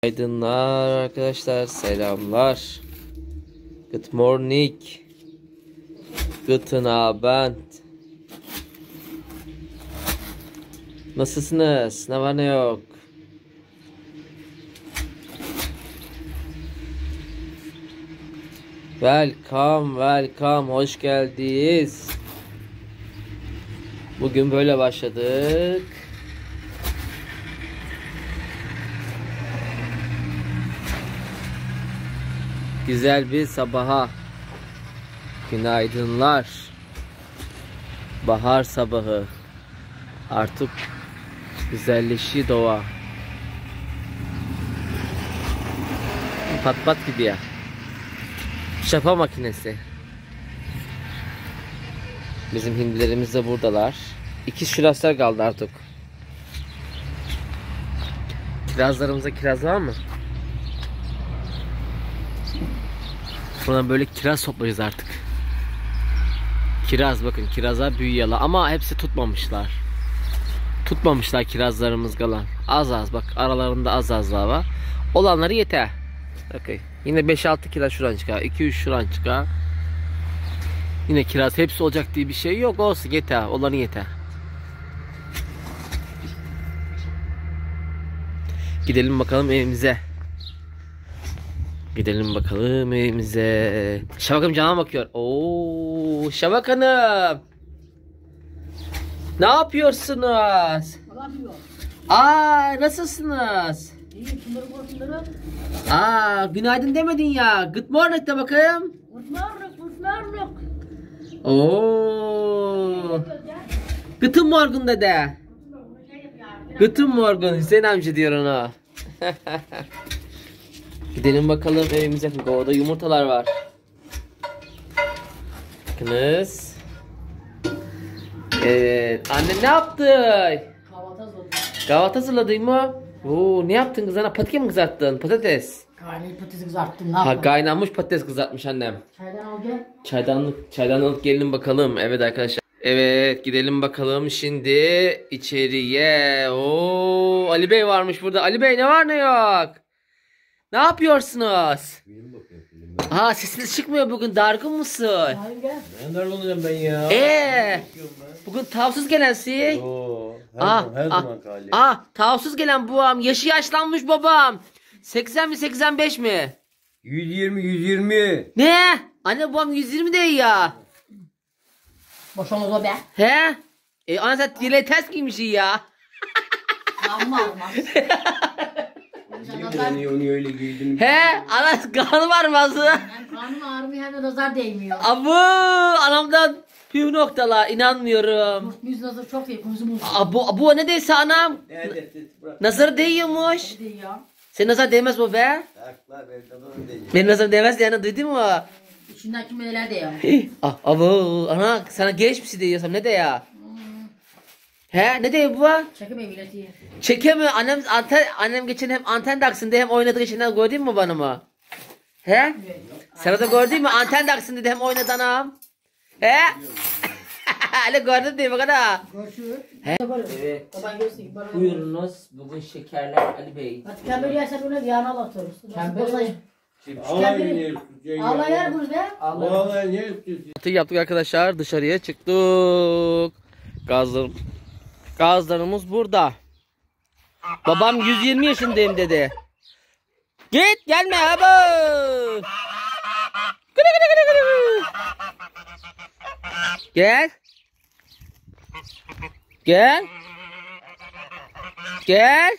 Günaydınlar arkadaşlar, selamlar. Good morning. Guten Abend. Nasılsınız? Ne var ne yok? Welcome, hoş geldiniz. Bugün böyle başladık. Güzel bir sabaha. Günaydınlar. Bahar sabahı. Artık güzelleşiyor doğa. Pat pat gidiyor. Şapa makinesi. Bizim hindilerimiz de buradalar. İki şuraslar kaldı artık. Kirazlarımıza kiraz var mı? Buradan böyle kiraz toplayacağız artık. Kiraz, bakın kiraza büyüyorlar ama hepsi tutmamışlar. Tutmamışlar kirazlarımız kalan. Az az bak, aralarında az daha var. Olanları yeter. Okay. Yine 5-6 kiraz şuradan çıkar. 2-3 şuradan çıkar. Yine kiraz hepsi olacak diye bir şey yok, olsun yeter. Olanı yeter. Gidelim bakalım evimize. Gidelim bakalım evimize. Şafak Hanım cama bakıyor. Oo, Şafak Hanım. Ne yapıyorsunuz? Aa, nasılsınız? İyi, şunları. Aa, günaydın demedin ya. Good morning de bakayım. Good morning. Oo. Guten Morgen dede. Guten Morgen, Hüseyin amca diyor ona. Gidelim bakalım evimize. Orada yumurtalar var. Bakınız. Evet. Anne ne yaptı? Kahvaltı hazırladım. Kahvaltı hazırladın mı? Oo, ne yaptın kız ana? Patates mi kızarttın? Patates. Kaynayıp patatesi kızarttım. Ne Ha, yapayım? kaynanmış patates kızartmış annem. Çaydan al gel. Çaydanlık gelin bakalım. Evet arkadaşlar. Evet, gidelim bakalım şimdi içeriye. Oo, Ali Bey varmış burada. Ali Bey ne var ne yok? Ne yapıyorsunuz? Ha, sesiniz çıkmıyor bugün. Dargın mısın? Hayır gel. Ben darbe olacağım ben ya. Bugün tavsız gelensi. Oo, her zaman kali. Tavsız gelen buam. Yaşı yaşlanmış babam. 80 mi 85 mi? 120. Ne? Anne babam 120 değil ya. Boşanız o be. He? Ana sen dile ters giymişsin ya. Amma almaz. Niye onu öyle giydin? He? Ana kanı var bazı. Ben karnım ağrımıyor hem de nazar değmiyor. Abu, anamdan püf noktalar, inanmıyorum. Yüz nazar çok iyi. Kuzumuz. Abu ne deyse anam? Evet, bırak. Nazar değiyormuş. Ne diyor? Senin nazar değmez bu be. Takla ben kadın değil. Benim nazarım değmez yani, duydun mu? İçinden kim neler diyor. Abu, ana sana genç bir şey diyorsam ne de ya? He, ne diyor bu? Çekime milleti. Çekemiyor. Annem geçen hem anten taksın hem oynadı geçen, gördün mü bana mı? He? Sana da gördün mü? Anten taksın dedi hem oynadı anam. He? Öyle gördün değil mi kadar? Görüşürüz. He? Evet. Baban görsün. Buyurunuz. Bugün şekerler Ali Bey. Hadi kemberi yersen bunu yağına alatıyoruz. Kemberi. Allah yer bunu be. Vallahi ne yapıyorsun? Yaptık arkadaşlar. Dışarıya çıktık. Gazlarımız burada. Babam 120 yaşındayım dedi. Git gelme abi. Gel. Gel.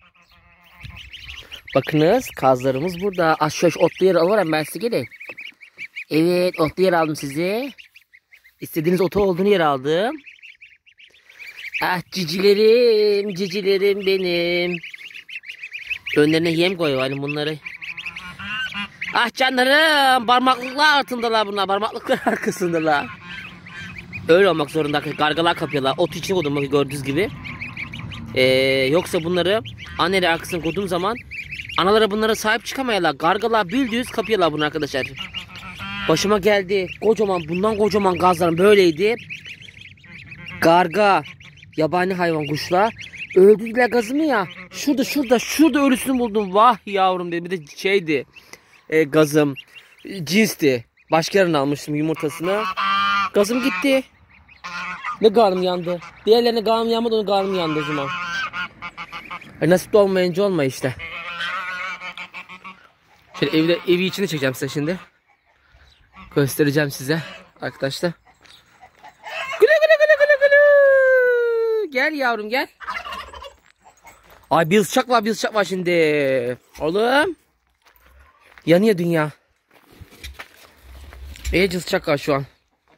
Bakınız kazlarımız burada. Aşağı otlu yer alırım ben size, gelin. Evet, otlu yer aldım size. İstediğiniz otu olduğunu yer aldım. Ah cicilerim benim. Önlerine yem koyuyor hani bunları. Ah canlarım, parmaklıklar altındalar bunlar, parmaklıklar arkasındalar. Öyle olmak zorunda, gargalar kapıyorlar. Ot içine koydum bak, gördüğünüz gibi. Yoksa bunları anneleri arkasına koyduğum zaman analara bunlara sahip çıkamayalar. Gargalar bildiğiniz kapıyorlar bunu arkadaşlar. Başıma geldi. Bundan kocaman gazlarım böyleydi. Garga, yabani hayvan kuşlar Öldürdüler gazımı ya. Şurada ölüsünü buldum. Vah yavrum dedi. Bir de şeydi. Gazım. Cinsti. Başka yerine almıştım yumurtasını. Gazım gitti. Ne karnım yandı. Diğerlerine karnım yanmadı, onun karnım yandı o zaman. Nasip de olmayınca olma işte. Şöyle evi içine çekeceğim size şimdi. Göstereceğim size arkadaşlar. Güle güle güle güle güle. Gel yavrum gel. Ay bir sıcak var şimdi. Oğlum. Yanıyor dünya. İyice sıcak var şu an.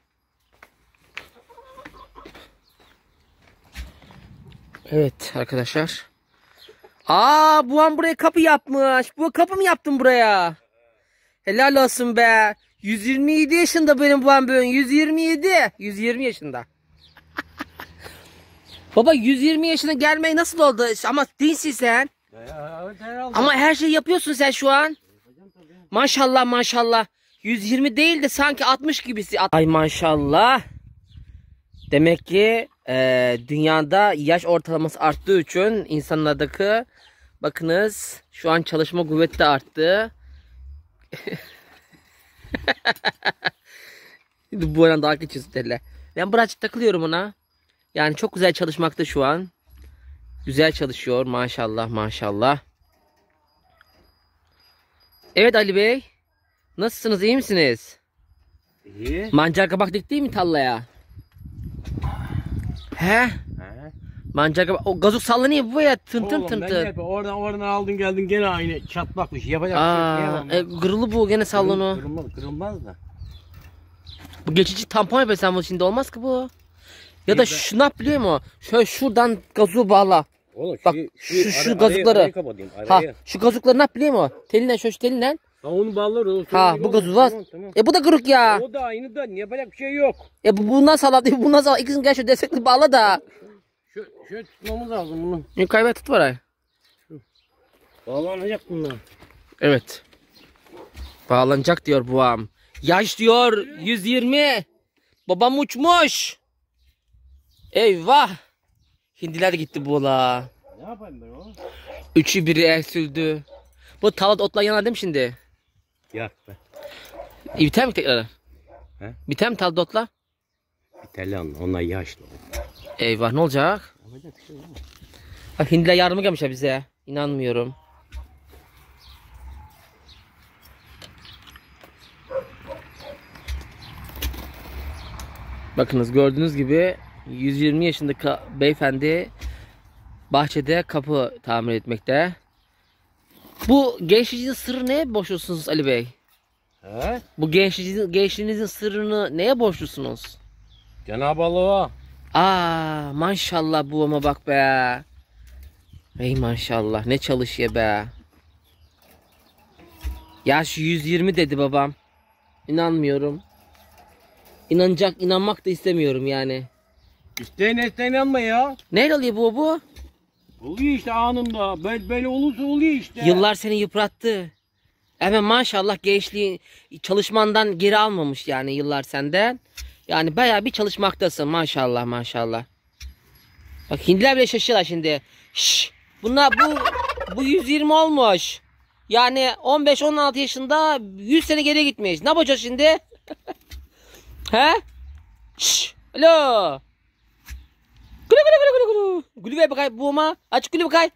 Evet arkadaşlar. Bu an buraya kapı yapmış. Bu kapı mı yaptın buraya? Helal olsun be. 127 yaşında benim bu an böyle. 120 yaşında. Baba 120 yaşına gelmeye nasıl oldu? Ama dinsin sen. Ama her şeyi yapıyorsun sen şu an. Maşallah maşallah. 120 değil de sanki 60 gibisi. Ay maşallah. Demek ki dünyada yaş ortalaması arttığı için insanlardaki bakınız şu an çalışma kuvveti de arttı. Bu arada daha geçiyorsun derler. Ben birazcık takılıyorum ona. Yani çok güzel çalışmakta şu an. Güzel çalışıyor maşallah maşallah. Evet Ali Bey. Nasılsınız, iyi misiniz? İyi. Mancar kabak dikti mi tallaya? He? Mancar kabak. O gazuk sallanıyor bu ya tın tın tın tın. Oradan aldın geldin gene aynı çatlakmış. Yapacak bir şey yok. Kırılı bu gene sallanıyor. Kırılmaz da. Bu geçici tampon yapıyorsan bu şimdi olmaz ki bu. Ya da şunu yap biliyor musun? Şöyle şuradan gazuğu bağla. Oğlum, bak şu gazukları. Şu gazukları ne yap biliyor musun? Telinden şu telinden. Onu bağlar o. Bu gazoz var. Tamam. Bu da kırık ya. O da aynı da yapacak bir şey yok. Bundan sağlam değil. Bundan sağlam. İkisini gel şu destekli bağla da. Şöyle tutmamız lazım bunu. Ne kaybet tut var ay. Bağlanacak bunlar. Evet. Bağlanacak diyor babam. Yaş diyor 120. Babam uçmuş. Eyvah. Hindiler gitti bula. Ne yapayım ben o? Üçü biri eksildi. Bu talat otla yanar değil mi şimdi? Yak be. Biter mi tekrar? He? Biter mi talat otla? Biterli onlar yaşlı. Eyvah ne olacak? Yapacak bir şey yok. Bak hindiler yardıma gelmişler bize. İnanmıyorum. Bakınız gördüğünüz gibi 120 yaşındaki beyefendi bahçede kapı tamir etmekte. Bu gençliğinizin sırrı neye borçlusunuz Ali Bey? He? Bu gençliğinizin sırrını neye borçlusunuz? Cenab-ı Allah'a. Maşallah bu ama bak be. Ey maşallah ne çalışıyor be. Yaş 120 dedi babam. İnanmıyorum. İnanmak da istemiyorum yani. İsteyin inanma ya. Ne oluyor bu? Oluyor işte anında. Böyle olursa oluyor işte. Yıllar seni yıprattı. Hemen maşallah gençliği çalışmandan geri almamış yani yıllar senden. Yani bayağı bir çalışmaktasın maşallah maşallah. Bak hindiler bile şaşırıyorlar şimdi. Bunlar bu 120 olmuş. Yani 15-16 yaşında 100 sene geriye gitmiş. Ne yapacağız şimdi? He? Alo. Gülü. Gülü ver bakayım buğuma. Aç gülü bakayım.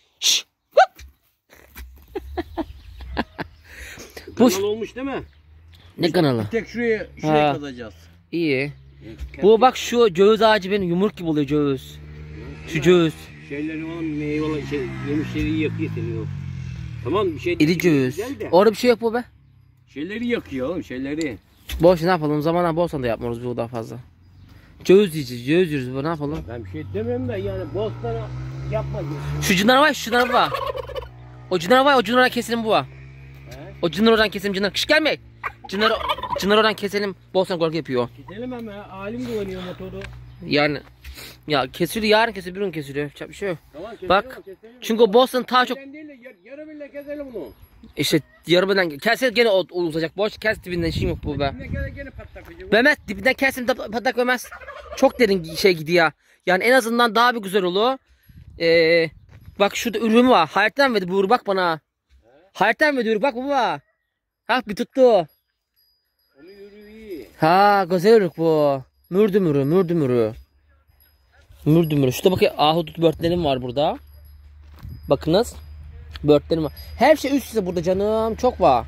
Kanal olmuş değil mi? Ne kanalı? Bir tek şuraya kazacağız. İyi. Bu bak şu ceviz ağacı benim yumruk gibi oluyor ceviz. Şu ceviz. Şeyleri oğlum meyveler yemişleri yakıyor seni o. Tamam bir şey. İri ceviz. Orada bir şey yok bu be. Şeyleri yakıyor oğlum şeyleri. Boş ne yapalım? Zamanla bolsan da yapmıyoruz bu daha fazla. Ceviz yiyeceğiz, ceviz yiyoruz bu ne yapalım? Ben bir şey demiyorum da yani bostana yapma diyor. Şu cınar var, şu cınar var. O cınar var, o cınara keselim bu var. O cınar oradan keselim cınar. Kış gelme. Cınar oradan keselim. Bolsan korku yapıyor. Gidelim ama alim kullanıyor motoru. Yani ya kesiliyor yarın kesiliyor bir gün kesiliyor. Yapacak bir şey yok. Tamam, bak çünkü o Boston ta çok yarı bile keselim bunu. işte yarımdan kesse gene uzayacak. Boş kes dibinden şey yok bu be. Gene patlak. Mehmet dibinden kesin patlak vermez. Çok derin şey gidiyor. Yani en azından daha bir güzel olur. Bak şurada ürün var. Hayattan verdi buyur bak bana. Hayattan verdi bak baba. Ha bir tuttu. Onu yürü iyi. Ha güzel ürük bu. Mürdümürü. Mürdümürü. Şurada bakın ahudut börtlerim var burada. Bakınız. Börtlerim var. Her şey üst üste burada canım. Çok var.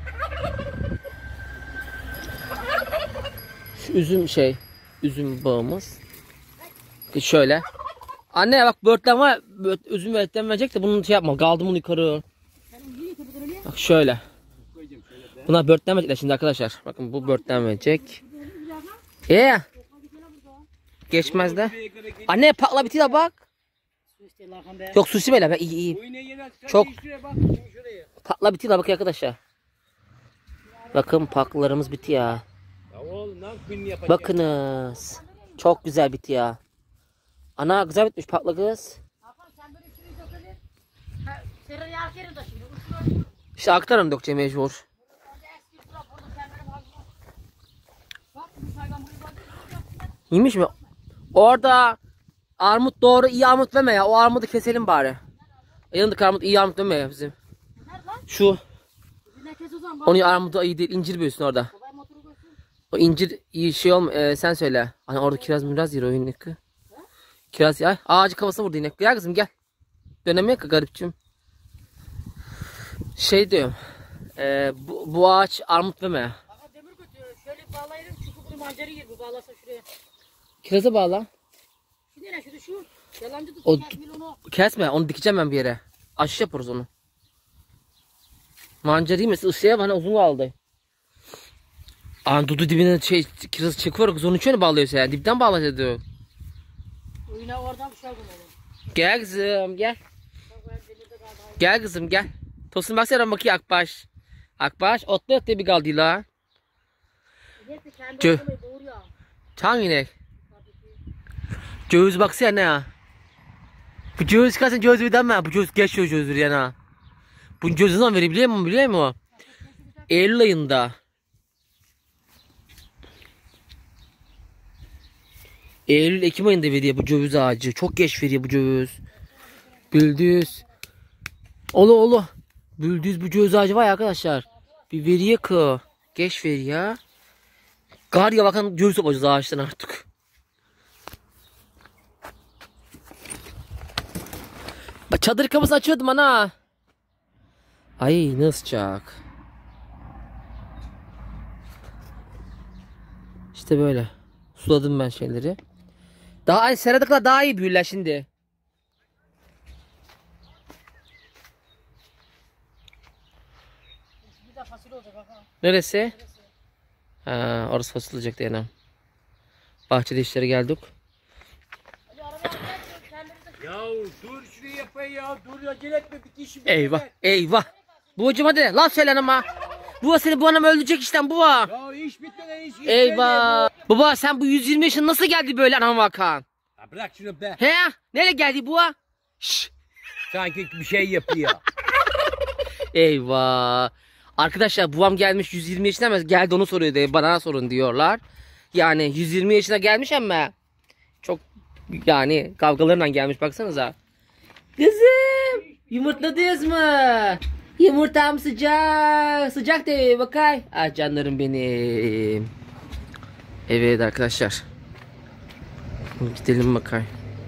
Şu üzüm bağımız. Şöyle. Anne bak börtlen var. Üzüm börtlen verecek de bunu şey yapma. Kaldım bunu yukarı. Bak şöyle. Bunlar börtlen verecekler şimdi arkadaşlar. Bakın bu börtlen verecek. Geçmez de. Anne pakla bitiyor bak. Yok sushi böyle be iyi. Çok. Pakla bitiyor bak arkadaşlar. Bakın paklarımız bitiyor. Bakınız. Çok güzel bitiyor. Ana güzel bitmiş pakla kız. İşte aktarım dökeceğim mecbur. Yemiş mi? Orada armut doğru iyi armut verme ya. O armudu keselim bari. Yanındaki armut iyi armut verme ya bizim. Şu. Onun armudu iyi değil. İncir büyüsün orada. O incir iyi şey olma. Sen söyle. Hani orada kiraz miraz yer o inek. Kiraz ya. Ağacı kafasına vurdu inek. Gel kızım gel. Dönemiyor ki garipçim. Şey diyorum. Bu ağaç armut verme. Demir götürüyor. Şöyle bağlayalım. Çukur mancarı yer bu. Bağlasa şuraya. Kirazı bağla. Şimdi ne şurada şu. Yalancı tut. O kesme. Onu dikeceğim ben bir yere. Aşı yaparız onu. Mancarayı mesela ısıya bana uzun kaldı. Dudu dibine kiraz çekiyor. Kız onu içine bağlıyorsa ya. Dipten bağlayacak diyor. Oyuna oradan bir şey aldım. Gel kızım gel. Gel kızım gel. Tosun baksana bakıyor Akbaş. Akbaş otlu diye bir kaldı la. Hangi inek? Ceviz baksana ne ya. Bu ceviz çıkarsan ceviz bir deme. Bu ceviz geçiyor ceviz yana. Bu ceviz zaman verebiliyor mu biliyor musun? Eylül ayında. Eylül-Ekim ayında veriyor bu ceviz ağacı. Çok geç veriyor bu ceviz. Büldüz. Olu. Büldüz bu ceviz ağacı var ya arkadaşlar. Bir veriyor ki. Geç veriyor. Kar ya bakın ceviz toplayacağız ağaçtan artık. Bak çadır kapısını açıyordum ana. Ay ne sıcak. İşte böyle. Suladım ben şeyleri. Daha hani seradıklar daha iyi büyürler şimdi. Neresi? Ha, orası fasulye olacak diyelim. Bahçede işlere geldik. Ya dur şurayı yapayım ya. Dur acele etme bir işim. Eyvah. Buğacım hadi laf söyle ama. Buğa seni bu anam öldürecek işten buğa. Ya iş bitmeden iş. Eyvah. Baba sen bu 120 yaşın nasıl geldi böyle anam Hakan? Ya bırak şunu be. He? Nereye geldi buğa? Şşş. Sanki bir şey yapıyor. Eyvah. Arkadaşlar babam gelmiş 120 yaşına ama geldi onu soruyor diye bana sorun diyorlar. Yani 120 yaşına gelmiş ama çok yani kavgalarından gelmiş baksanıza. Kızım yumurtladınız mı? Yumurtam sıcak. Sıcak de bakay. Ah canlarım benim. Evet arkadaşlar. Gidelim bakay.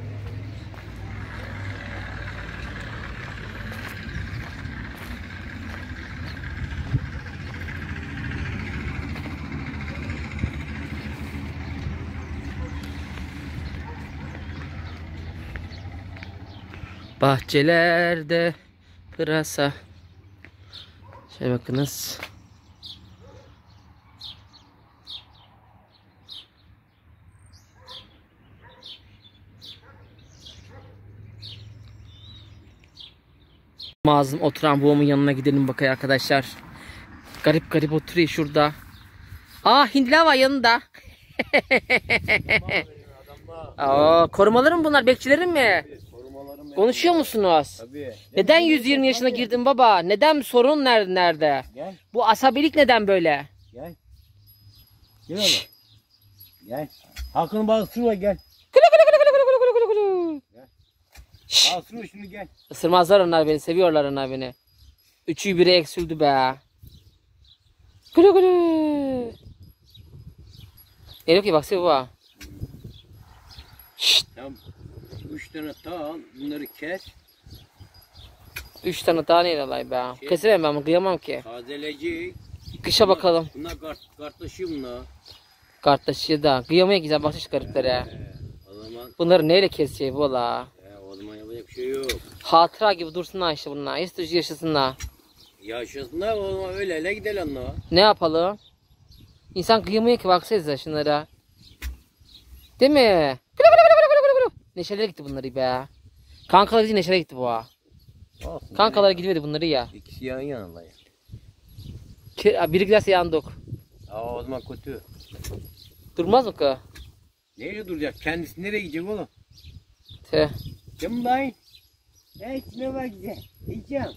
Bahçelerde pırasa. Şey bakınız. Mazlum oturan babamın yanına gidelim bakayım arkadaşlar. Garip garip oturuyor şurada. Hindiler var yanında. Korumalarım bunlar, bekçilerim mi? Konuşuyor musunuz? Tabii. Neden 120 yaşına girdin baba? Neden sorun nerede? Gel. Bu asabilik neden böyle? Gel. Gel oğlum. Gel. Hakkını bağıştırma gel. Kulu kulu kulu kulu kulu kulu kulu kulu. Şşş. Alsın şunu gel. Isırmazlar onlar beni. Seviyorlar onlar beni. Üçü biri eksüldü be. Gülü gülü. Elif ki baksana baba. Şşt. Tamam. 3 tane al. Bunları kes. 3 tane daha neyle alay be. Kesemem ben bunu, kıyamam ki. Tazeleci. Kışa bakalım. Bunlar kartlaşıyor bunlar. Kartaşı da. Kıyamayın güzel baksana şu gariplere. O zaman Bunları neyle keseceğiz valla. o zaman yapacak bir şey yok. Hatıra gibi dursunlar işte bunlar. İstiyor yaşasınlar. Yaşasınlar o zaman öyle gidelim onlar. Ne yapalım? İnsan kıyamıyor ki baksanıza şunlara. Değil mi? Gülü gülü gülü gülü gülü gülü. Neşelere gitti bunları be. Kankalar değil neşelere gitti bu ha. Olsun. Kankalara gidiyordu bunları ya. İkisi yan yana ya. Biri giderse yandık. O zaman kötü. Durmaz mı ki? Neyle duracak? Kendisi nereye gidecek oğlum? Tüh. Canım dayı. Ne var güzel. Yiyeceğim.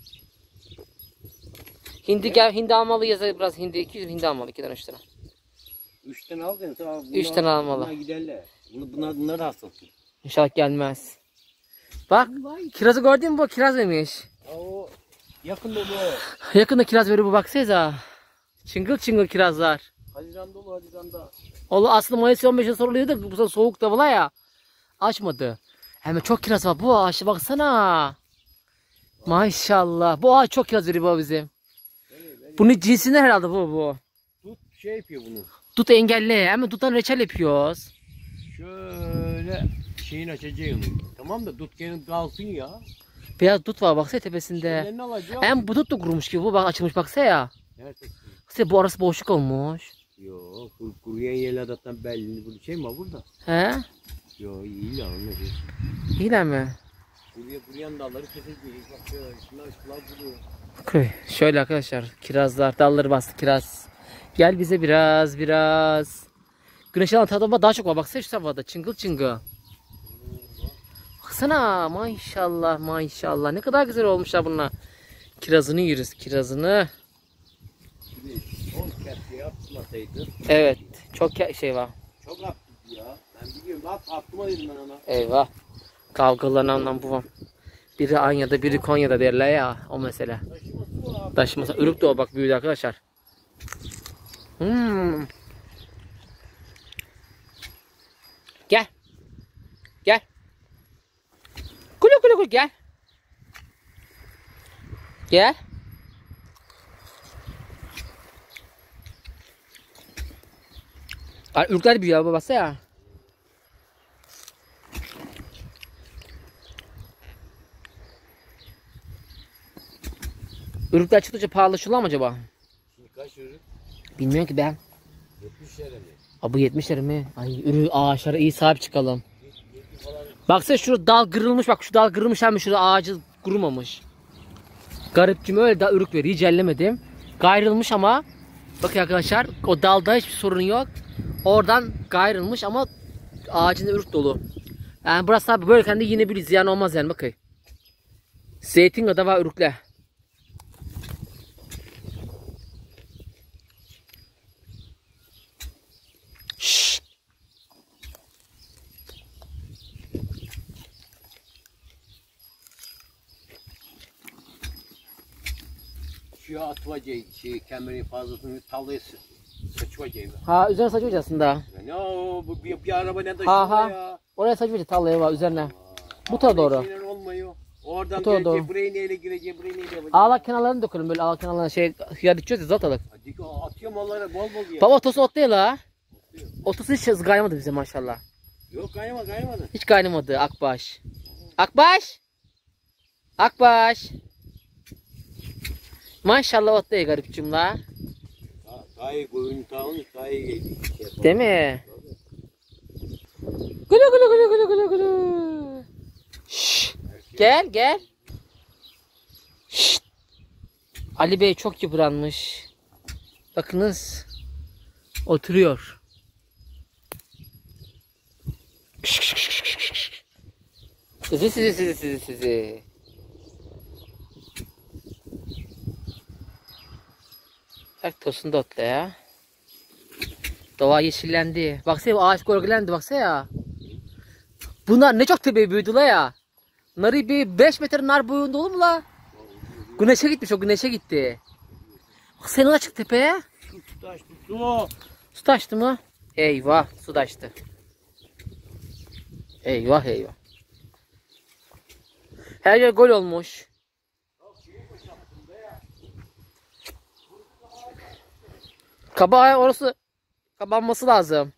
Hindi almalı yazar biraz hindi. 200 hindi almalı 2'den 3 tane. 3 tane al dedin. Tamam. 3 tane almalı. Bunlar giderler. Bunlar da hastalık. İnşallah gelmez. Bak kirazı gördün mü bu? Kiraz demiş. O yakında bu. Yakında kiraz veriyor bu baksanıza. Çıngıl çıngıl kirazlar. Haziran dolu Haziran'da. Oğlum aslında Mayıs 15'e soruluyordu. Bu sefer soğuk da var ya. Açmadı. Hem çok kiraz var. Bu ağaçta baksana. Maşallah. Bu ağaç çok kiraz veriyor bu bizim. Bunun cinsinden herhalde bu. Tut şey yapıyor bunu. Dut engelle. Hemen duttan reçel yapıyoruz. Şöyle şeyin açacağım. Tamam da dut gene kalsın ya. Beyaz dut var baksana tepesinde. Ellerini alacağım. Hem bu dut da kurumuş gibi. Bu bak açılmış baksana ya. Nerede? Baksana bu arası boşluk olmuş. Yok, kuruyan yerler zaten belli. Bu şey mi var burada? He? Yok, iyi lan ne şey. İyiler mi? Kuruyan dalları keseceğiz. Bak şunlar kuruyor. Okay. Şöyle arkadaşlar kirazlar dalları bastı kiraz. Gel bize biraz. Güneş alan tadı daha çok var. Baksana şu havada çıngıl çıngıl. Baksana maşallah. Ne kadar güzel olmuşlar bunlar. Kirazını yeriz kirazını. Şimdi 10 kepçe yapmasaydı. Evet çok şey var. Çok aktif ya. Ben biliyorum bak aklıma dedim ben ona. Eyvah. Kavgalarından bu. Biri Anya'da biri Konya'da derler ya o mesele. Taşıması ürük de o bak büyüdü arkadaşlar. Gel. Gülü gel. Gel. Ürükler büyüyor babası ya. Ürükler çıktıkça pahalılaşıyorlar mı acaba? Şimdi kaç ürün? Bilmiyorum ki ben. 70 lira mı? Abi 70 lira mı? Ay ürün ağaçlara iyi sahip çıkalım. Baksana şu dal kırılmış bak şu dal kırılmış hem şurada ağacı kurumamış. Garipcim öyle daha ürük veriyor hiç ellemedim. Gayrılmış ama bakın arkadaşlar o dalda hiçbir sorun yok. Oradan gayrılmış ama ağacında ürük dolu. Yani burası abi böyle kendi yine bir ziyan olmaz yani bakın. Zeytin kadar var ürükle. Şu atmaca kemerin fazlasını tavlaya saçmacayı. Ha üzerine saçmış aslında. Ne o bu bir araba ne taşıyor Ha. ya. Oraya saçmış tallaya var üzerine. Bu tarafa doğru. Şeyler olmuyor. Oradan Bu tarafa gelecek doğru. buraya neyle girecek buraya neyle yapacak. Ağlak kenarlarını dökelim böyle ağlak kenarlarına şey hıyar içiyoruz ya zatalık. Hadi atıyorum onlara bol bol ya. Baba otosu otluyor la. Otosu hiç kaynamadı bize maşallah. Yok kaynamadı. Hiç kaynamadı Akbaş. Akbaş. Maşallah otluyor garipçim la. Kayı koyun tavun kayı geldi. Değil mi? Gülü. Şşş. Gel. Şşt. Ali Bey çok yıpranmış. Bakınız. Oturuyor. Sizi. Bak tosun da otla ya. Doğa yeşillendi. Baksana ağaç gölgelendi baksana ya. Bunlar ne çok tepe büyüdüler ya. Narı bir 5 metre nar boyunda olur mu la? Güneşe gitmiş, o güneşe gitti. Bak sen ona çık tepeye. Su taştı su. Su taştı mı? Eyvah, su taştı. Eyvah eyvah. Her yer gol olmuş. Kaba orası kapanması lazım.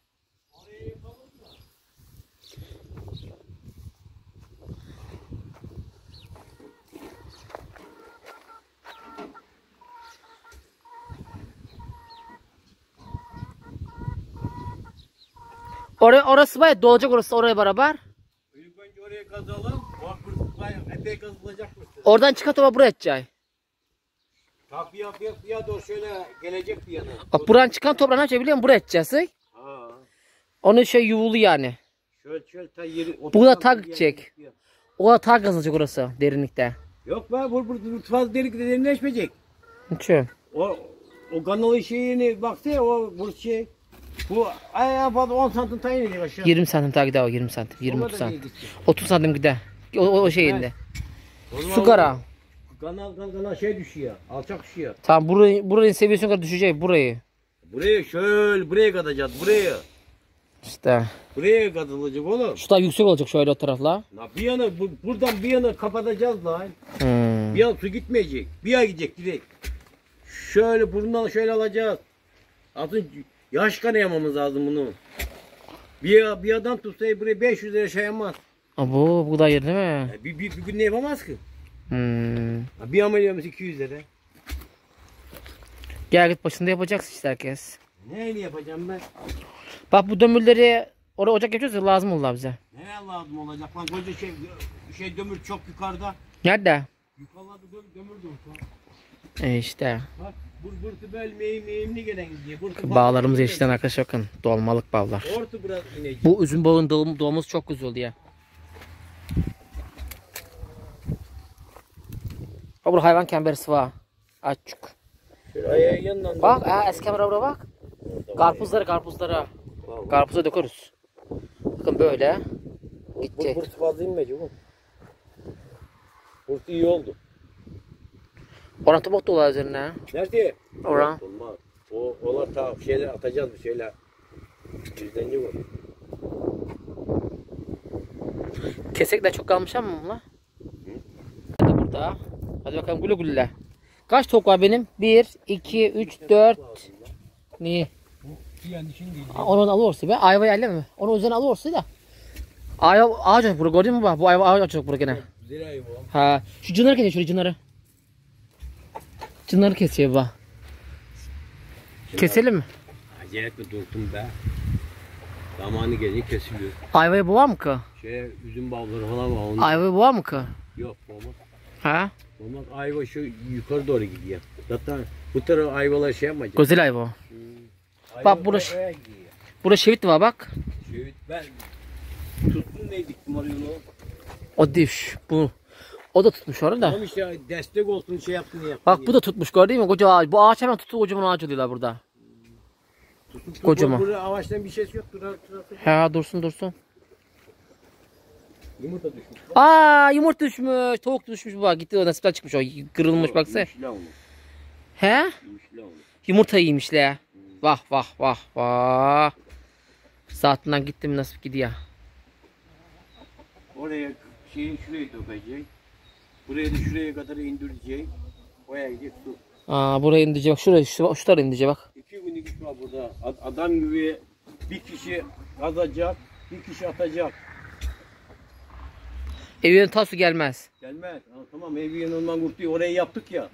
Orası bayağı dolacak, orası oraya beraber. İlk önce oraya kazalım. Bak burası bayağı epey kazılacak mısın? Oradan çıkartıp buraya edecek. Ta bir ya doğru şöyle gelecek bir yana. Bak buradan çıkan toprağı ne yapacak biliyor musun? Buraya edeceğiz. Ha. Onu şey yuvulu yani. Şöyle ta yeri. Bu da tak gidecek. O da tak kazılacak orası derinlikte. Yok be bu fazla derinleşmeyecek. Niçin? O kanalı şeyini baksana bu şey. Bu ayağa fazla 10 santim tayin edecek aşağı. 20 santim daha gider o, 20 santim. 20 30 santim. 30 santim gider. O şeyinde. Su kara. Kanal şey düşüyor. Alçak düşüyor. Tamam buranın seviyesine kadar düşecek burayı. Buraya şöyle buraya katacağız buraya. İşte. Buraya katılacak oğlum. Şu da yüksek olacak şöyle o tarafla. Bir yana buradan bir yana kapatacağız lan. Hmm. Bir yana su gitmeyecek. Bir yana gidecek direkt. Şöyle burundan şöyle alacağız. Atın yaş kanayamamız lazım bunu. Bir adam tutsa buraya 500 lira şey yapmaz. Abo bu da yer değil mi? Bir gün ne yapamaz ki? Hmm. Bir ameliyatımız 200 lira. Gel git başında yapacaksın işte herkes. Neyle yapacağım ben? Bak bu dömürleri oraya ocak yapacağız ya, lazım oldular bize. Ne lazım olacak lan koca şey dömür çok yukarıda. Nerede? Yukarıda dömür dursun. İşte. Bak burası böyle meyimli gelen gidiyor. Bağlarımız yeşilden arkadaşlar, bakın. Dolmalık bağlar. Orta biraz inecek. Bu üzüm bağın doğumuz çok güzel oldu ya. Bak burada hayvan kemberisi var. Açık. Şöyle ayağı yanından. Bak eski buraya bak. Karpuzlara. Karpuza dökeriz. Bakın böyle. Gidecek. Burası fazla inmeyecek oğlum. Burası iyi oldu. Oran topuk dolar üzerine. Nerede? Oran. Olmaz. Onlar ta şeyler atacağız mı şöyle. Yüzdenci var. Kesekler çok kalmış ama mı la? Hadi burada. Hadi bakalım güle güle. Kaç tavuk var benim? 1, 2, 3, 4. Ne? Onu alıyorsun be. Ayva yerle mi? Onu üzerine alıyorsun da. Ayva ağaç açık burada, gördün mü bak? Bu ayva ağaç açık burada gene. Zirayı bu. Ha, şu cınarı kesiyor, şöyle cınarı. Cınarı kesiyor bak. Keselim mi? Acele etme durdum be. Zamanı gelince kesiliyor. Ayvayı boğar mı ki? Üzüm bağları falan var. Onun... Ayvayı boğar mı ki? Yok olmaz. Ha? Olmaz. Ayva şu yukarı doğru gidiyor. Zaten bu taraf ayvalar şey yapmayacak. Güzel ayva. Bak burası. oraya gidiyor. Burada şevit var bak. Ben tuttum ne diktim oraya onu. O düş. Bu. O da tutmuş orada. Tamam işte destek olsun şey yaptın ya. Bak bu da tutmuş, gördün mü? Koca ağaç. Bu ağaç hemen tuttu, kocaman ağaç oluyorlar burada. Kocaman. Burada ağaçtan bir şey yok. Ha dursun. Yumurta düşmüş. Aa yumurta düşmüş. Tavuk düşmüş bak. Gitti o nasipten çıkmış o. Kırılmış baksana. Yemişler onu. He? Yemişler onu. Yumurta yemişler. Vah. Saatinden gittim nasip gidiyor. Oraya şuraya dökecek. Buraya da şuraya kadar indirecek. Oraya gidecek su. Aa buraya indirecek bak, şuraya şu tarafa indirecek bak. 2 günlük iş var burada. Adam gibi bir kişi kazacak, bir kişi atacak. Evine ta su gelmez. Gelmez. Tamam evi yanından kurtuyor. Orayı yaptık ya.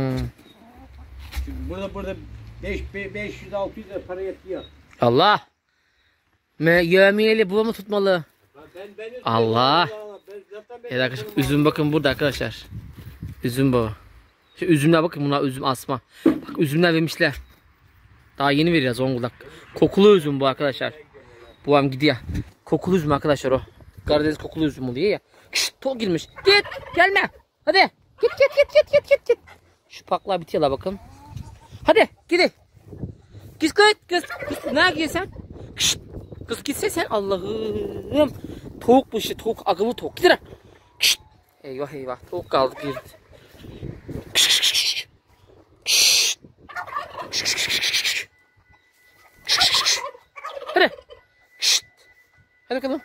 Şimdi burada 500-600 lira para yetti ya. Allah. Yövmiyeli bu mu tutmalı? Ben Allah. Evet arkadaşlar, üzüm bakın burada arkadaşlar. Üzüm bu. Şu üzümler bakın, bunlar üzüm asma. Bak üzümler vermişler. Daha yeni veriyor Zonguldak. Kokulu üzüm bu arkadaşlar. Bu am gidiyor. Kokulu üzüm arkadaşlar o. Karadeniz kokulu üzüm oluyor ya. Şşt, tok girmiş. Git gelme. Hadi. Git. Şu paklar bitiyorlar bakın. Hadi gidin. Kız. Ne gidiyorsun sen? Şşt. Kız gitse sen, Allah'ım. Tavuk bu işte, tavuk, akıllı tavuk. Gidelim. Şşt. Eyvah eyvah. Tavuk kaldı girdi. Hadi. Hadi bakalım.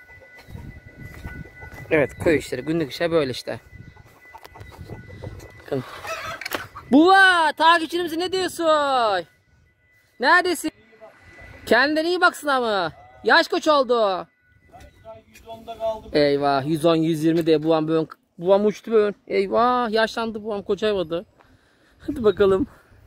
Evet, köy işleri, günlük işler böyle işte. Bakın. Buva, takipçimize ne diyorsun? Neredesin? Kendine iyi baksın ama. Yaş kaç oldu? 110'da kaldım. Eyvah, 110 120 de buam uçtu böyle. Eyvah, yaşlandı buam, kocaymadı. Hadi bakalım.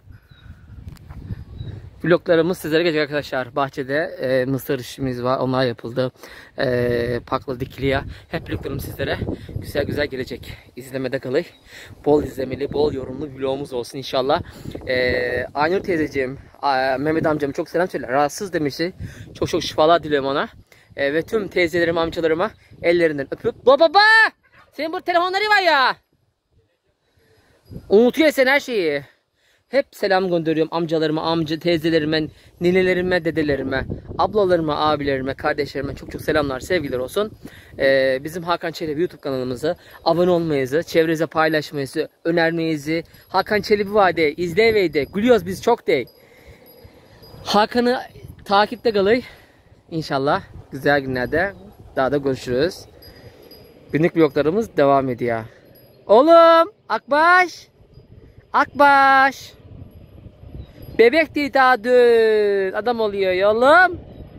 Vloglarımız sizlere gelecek arkadaşlar. Bahçede mısır işimiz var. Onlar yapıldı. Pakla dikiliye. Hep vloglarım sizlere güzel güzel gelecek. İzlemede kalın. Bol izlemeli, bol yorumlu vlogumuz olsun inşallah. Aynur teyzeciğim, Mehmet amcam çok selam söyle. Rahatsız demişti. Çok çok şifalar diliyorum ona. Ve tüm teyzelerime, amcalarıma ellerinden öpüp. Baba! Senin bu telefonları var ya. Unutuyor sen her şeyi. Hep selam gönderiyorum amcalarıma, teyzelerime, ninelerime, dedelerime, ablalarıma, abilerime, kardeşlerime çok çok selamlar, sevgiler olsun. Bizim Hakan Çelebi YouTube kanalımıza abone olmayızı, çevrenize paylaşmayızı, önermeyizi. Hakan Çelebi var de, izleyemeyi de, gülüyoruz biz çok de. Hakan'ı takipte kalın. İnşallah güzel günlerde daha da görüşürüz. Günlük vloglarımız devam ediyor. Oğlum, Akbaş. Akbaş. Bebek değil daha dün. Adam oluyor yolum.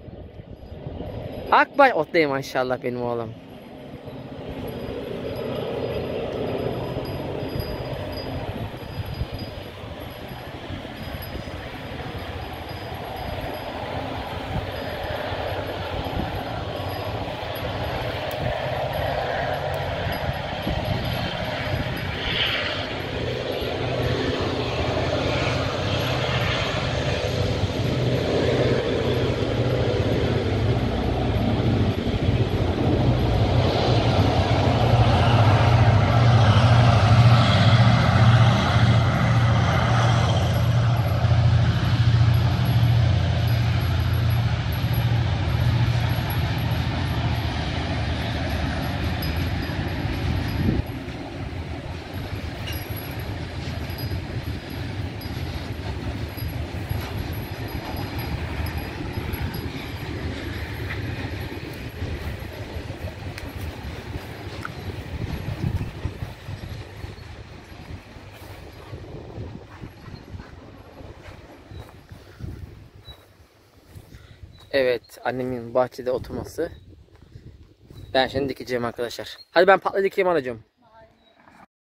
Akbaş. Ottayım maşallah benim oğlum. Evet, annemin bahçede oturması. Ben şimdi dikeceğim arkadaşlar. Hadi ben patla dikeyim anacığım.